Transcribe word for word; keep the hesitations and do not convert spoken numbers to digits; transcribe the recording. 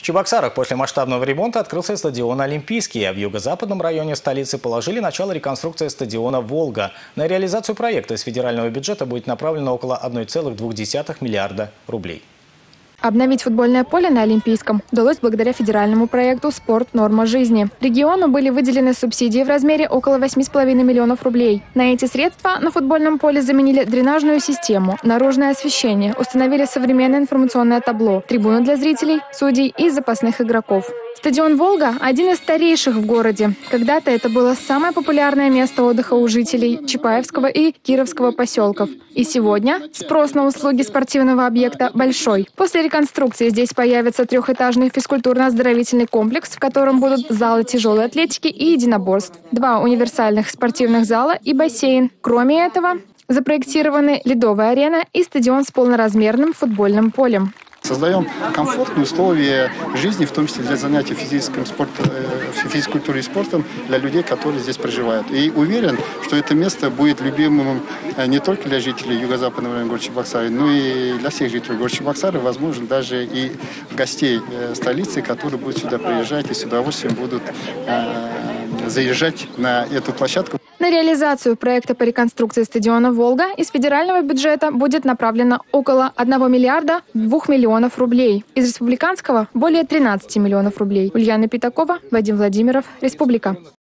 В Чебоксарах после масштабного ремонта открылся стадион «Олимпийский», а в юго-западном районе столицы положили начало реконструкции стадиона «Волга». На реализацию проекта из федерального бюджета будет направлено около одной целой двух десятых миллиарда рублей. Обновить футбольное поле на Олимпийском удалось благодаря федеральному проекту «Спорт. Норма жизни». Региону были выделены субсидии в размере около восьми с половиной миллионов рублей. На эти средства на футбольном поле заменили дренажную систему, наружное освещение, установили современное информационное табло, трибуны для зрителей, судей и запасных игроков. Стадион «Волга» – один из старейших в городе. Когда-то это было самое популярное место отдыха у жителей Чапаевского и Кировского поселков. И сегодня спрос на услуги спортивного объекта большой. После реконструкции здесь появится трехэтажный физкультурно-оздоровительный комплекс, в котором будут залы тяжелой атлетики и единоборств, два универсальных спортивных зала и бассейн. Кроме этого, запроектированы ледовая арена и стадион с полноразмерным футбольным полем. Создаем комфортные условия жизни, в том числе для занятий физическим спортом, физкультурой и спортом для людей, которые здесь проживают. И уверен, что это место будет любимым не только для жителей юго-западного района города Чебоксары, но и для всех жителей города Чебоксары, возможно, даже и гостей столицы, которые будут сюда приезжать и с удовольствием будут заезжать на эту площадку. На реализацию проекта по реконструкции стадиона «Волга» из федерального бюджета будет направлено около одного миллиарда двух миллионов рублей. Из республиканского – более тринадцати миллионов рублей. Ульяна Питакова, Вадим Владимиров, Республика.